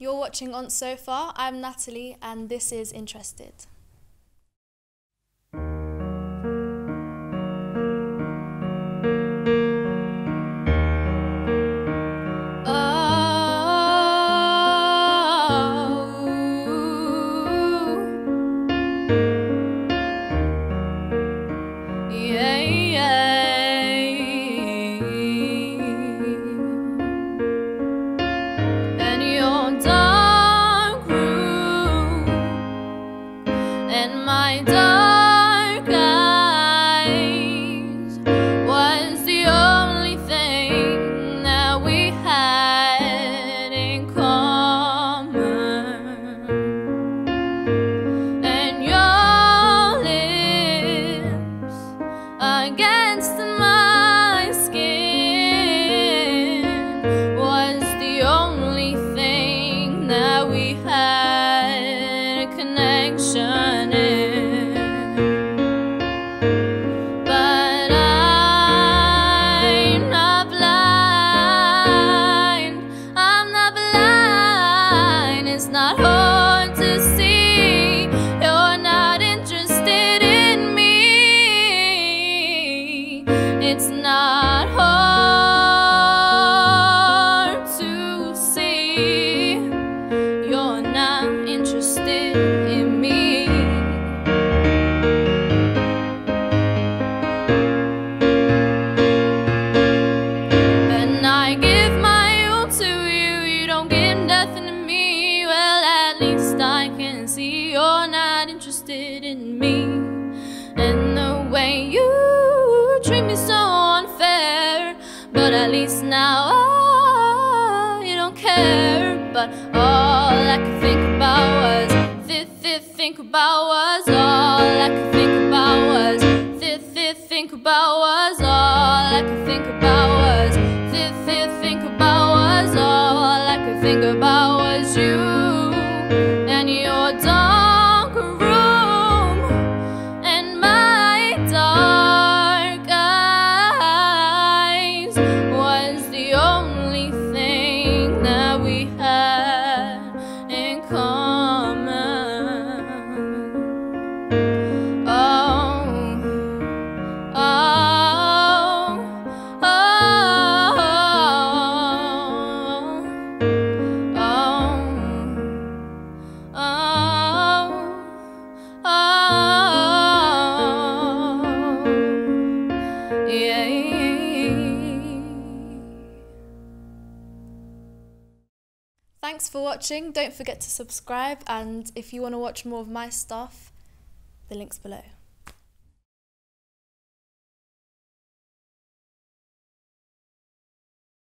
You're watching Ont Sofa. I'm Natalie and this is Interested. And my dark eyes was the only thing that we had in common. And your lips against my skin was the only thing that we had a connection in. Not hard to see, you're not interested in me. It's not hard to see, you're not interested in me. And I give my all to you, you don't give nothing to me. I can see you're not interested in me. And the way you treat me so unfair, but at least now you don't care. But all I could think about was think about was all I could think about was think about was all I could think about was think about was all I could think about was you. And your dark room and my dark eyes was the only thing that we had in common. Oh, oh, oh, Thanks for watching. Don't forget to subscribe, and if you want to watch more of my stuff, the link's below.